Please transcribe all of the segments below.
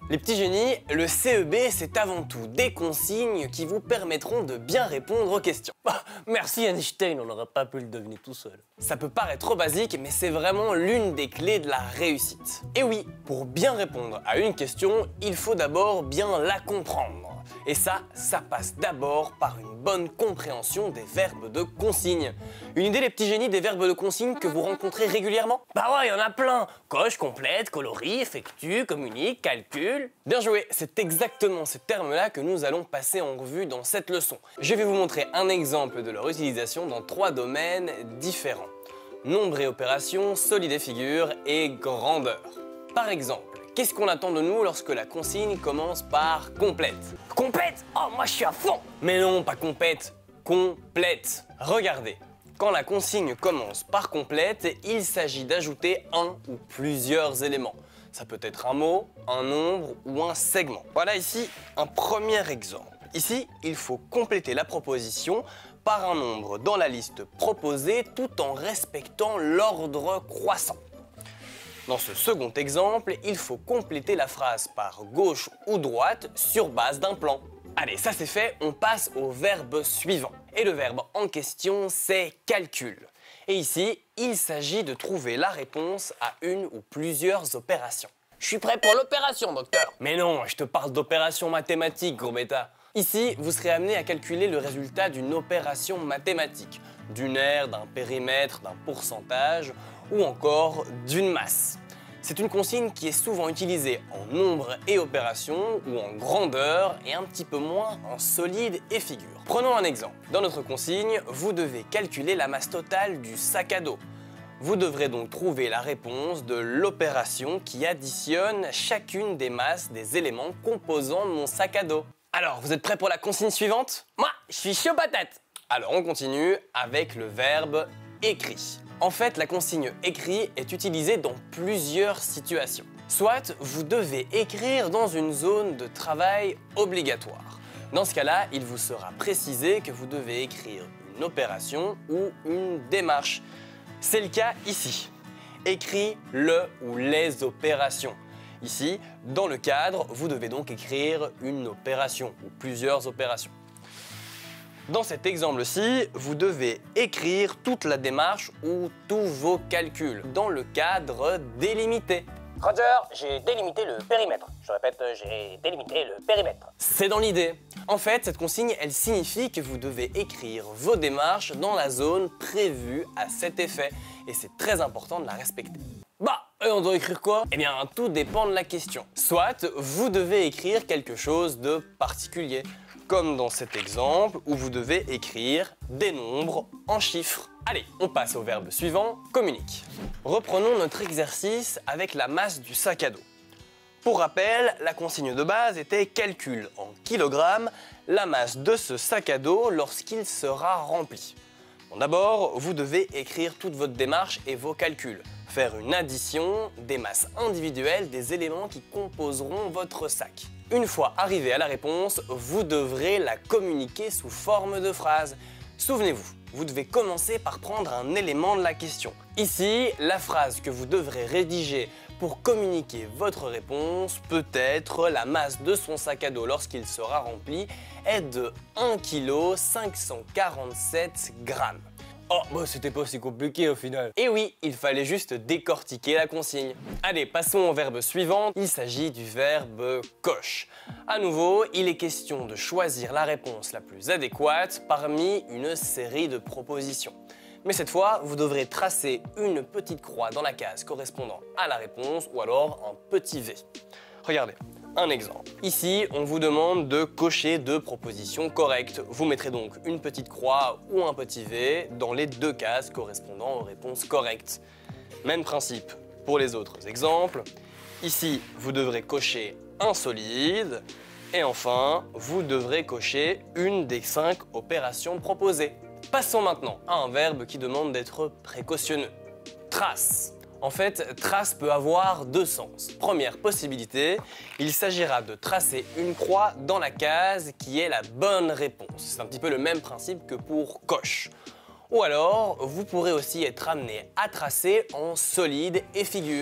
Les petits génies, le CEB c'est avant tout des consignes qui vous permettront de bien répondre aux questions. Merci Einstein, on n'aurait pas pu le deviner tout seul. Ça peut paraître trop basique, mais c'est vraiment l'une des clés de la réussite. Et oui, pour bien répondre à une question, il faut d'abord bien la comprendre. Et ça passe d'abord par une bonne compréhension des verbes de consigne. Une idée, les petits génies, des verbes de consigne que vous rencontrez régulièrement? Bah ouais, il y en a plein. Coche, complète, colorie, effectue, communique, calcule. Bien joué, c'est exactement ces termes-là que nous allons passer en revue dans cette leçon. Je vais vous montrer un exemple de leur utilisation dans 3 domaines différents. Nombre et opération, solide et figure et grandeur. Par exemple, qu'est-ce qu'on attend de nous lorsque la consigne commence par complète? Complète? Oh, moi je suis à fond. Mais non, pas complète, complète. Regardez, quand la consigne commence par complète, il s'agit d'ajouter un ou plusieurs éléments. Ça peut être un mot, un nombre ou un segment. Voilà ici un premier exemple. Ici, il faut compléter la proposition par un nombre dans la liste proposée tout en respectant l'ordre croissant. Dans ce second exemple, il faut compléter la phrase par gauche ou droite sur base d'un plan. Allez, ça c'est fait, on passe au verbe suivant. Et le verbe en question, c'est calcul. Et ici, il s'agit de trouver la réponse à une ou plusieurs opérations. Je suis prêt pour l'opération, docteur. Mais non, je te parle d'opération mathématique, gros bêta. Ici, vous serez amené à calculer le résultat d'une opération mathématique, d'une aire, d'un périmètre, d'un pourcentage ou encore d'une masse. C'est une consigne qui est souvent utilisée en nombre et opération ou en grandeur et un petit peu moins en solide et figure. Prenons un exemple. Dans notre consigne, vous devez calculer la masse totale du sac à dos. Vous devrez donc trouver la réponse de l'opération qui additionne chacune des masses des éléments composant mon sac à dos. Alors, vous êtes prêts pour la consigne suivante? Moi, je suis chaud patate. Alors, on continue avec le verbe écrit. En fait, la consigne écrit est utilisée dans plusieurs situations. Soit vous devez écrire dans une zone de travail obligatoire. Dans ce cas-là, il vous sera précisé que vous devez écrire une opération ou une démarche. C'est le cas ici. Écrit le ou les opérations. Ici, dans le cadre, vous devez donc écrire une opération ou plusieurs opérations. Dans cet exemple-ci, vous devez écrire toute la démarche ou tous vos calculs dans le cadre délimité. Roger, j'ai délimité le périmètre. Je répète, j'ai délimité le périmètre. C'est dans l'idée. En fait, cette consigne, elle signifie que vous devez écrire vos démarches dans la zone prévue à cet effet. Et c'est très important de la respecter. Bah, et on doit écrire quoi? Eh bien, tout dépend de la question. Soit vous devez écrire quelque chose de particulier, comme dans cet exemple où vous devez écrire des nombres en chiffres. Allez, on passe au verbe suivant, communique. Reprenons notre exercice avec la masse du sac à dos. Pour rappel, la consigne de base était calcul en kilogrammes la masse de ce sac à dos lorsqu'il sera rempli. Bon, d'abord, vous devez écrire toute votre démarche et vos calculs. Faire une addition des masses individuelles des éléments qui composeront votre sac. Une fois arrivé à la réponse, vous devrez la communiquer sous forme de phrase. Souvenez-vous, vous devez commencer par prendre un élément de la question. Ici, la phrase que vous devrez rédiger pour communiquer votre réponse peut être la masse de son sac à dos lorsqu'il sera rempli est de 1 kg 547 grammes. Oh, bah c'était pas si compliqué au final. Et oui, il fallait juste décortiquer la consigne. Allez, passons au verbe suivant. Il s'agit du verbe coche. À nouveau, il est question de choisir la réponse la plus adéquate parmi une série de propositions. Mais cette fois, vous devrez tracer une petite croix dans la case correspondant à la réponse ou alors un petit V. Regardez. Un exemple. Ici, on vous demande de cocher 2 propositions correctes. Vous mettrez donc une petite croix ou un petit V dans les 2 cases correspondant aux réponses correctes. Même principe pour les autres exemples. Ici, vous devrez cocher un solide. Et enfin, vous devrez cocher une des 5 opérations proposées. Passons maintenant à un verbe qui demande d'être précautionneux. Trace. En fait, trace peut avoir 2 sens. Première possibilité, il s'agira de tracer une croix dans la case qui est la bonne réponse. C'est un petit peu le même principe que pour coche. Ou alors, vous pourrez aussi être amené à tracer en solide et figure.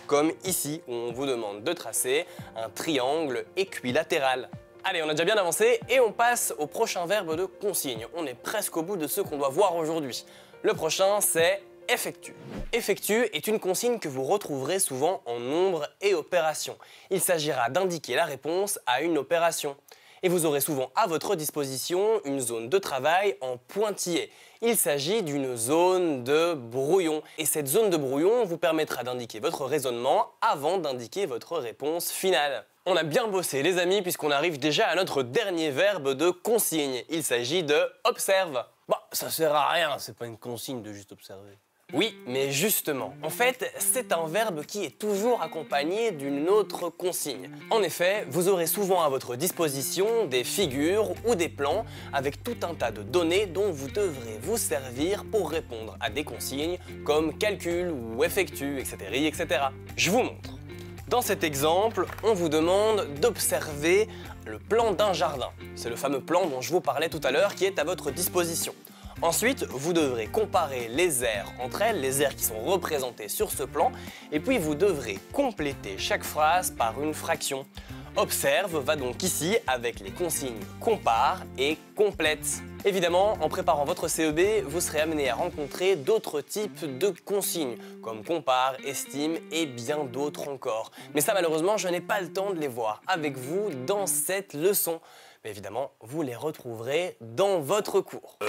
comme ici où on vous demande de tracer un triangle équilatéral. Allez, on a déjà bien avancé et on passe au prochain verbe de consigne. On est presque au bout de ce qu'on doit voir aujourd'hui. Le prochain, c'est effectue. Effectue est une consigne que vous retrouverez souvent en nombre et opération. Il s'agira d'indiquer la réponse à une opération. Et vous aurez souvent à votre disposition une zone de travail en pointillé. Il s'agit d'une zone de brouillon. Et cette zone de brouillon vous permettra d'indiquer votre raisonnement avant d'indiquer votre réponse finale. On a bien bossé les amis puisqu'on arrive déjà à notre dernier verbe de consigne. Il s'agit de observe. Bah, ça sert à rien, c'est pas une consigne de juste observer. Oui, mais justement, en fait, c'est un verbe qui est toujours accompagné d'une autre consigne. En effet, vous aurez souvent à votre disposition des figures ou des plans avec tout un tas de données dont vous devrez vous servir pour répondre à des consignes comme calcul ou effectue, etc., etc. Je vous montre. Dans cet exemple, on vous demande d'observer le plan d'un jardin. C'est le fameux plan dont je vous parlais tout à l'heure qui est à votre disposition. Ensuite, vous devrez comparer les aires entre elles, les aires qui sont représentées sur ce plan, et puis vous devrez compléter chaque phrase par une fraction. Observe va donc ici avec les consignes compare et complète. Évidemment, en préparant votre CEB, vous serez amené à rencontrer d'autres types de consignes, comme compare, estime et bien d'autres encore. Mais ça, malheureusement, je n'ai pas le temps de les voir avec vous dans cette leçon. Mais évidemment, vous les retrouverez dans votre cours.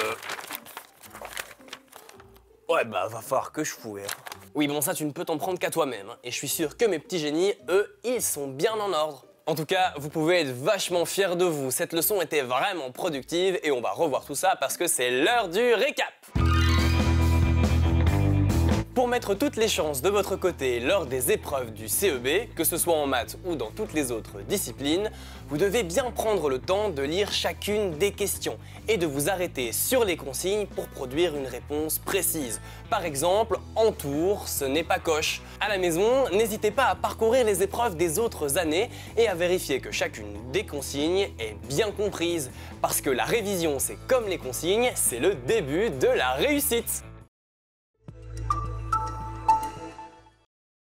Ouais, bah va falloir que je fouille. Oui, bon ça tu ne peux t'en prendre qu'à toi-même. Et je suis sûr que mes petits génies, eux, ils sont bien en ordre. En tout cas, vous pouvez être vachement fiers de vous. Cette leçon était vraiment productive et on va revoir tout ça parce que c'est l'heure du récap. Pour mettre toutes les chances de votre côté lors des épreuves du CEB, que ce soit en maths ou dans toutes les autres disciplines, vous devez bien prendre le temps de lire chacune des questions et de vous arrêter sur les consignes pour produire une réponse précise. Par exemple, entoure, ce n'est pas coche. À la maison, n'hésitez pas à parcourir les épreuves des autres années et à vérifier que chacune des consignes est bien comprise. Parce que la révision, c'est comme les consignes, c'est le début de la réussite.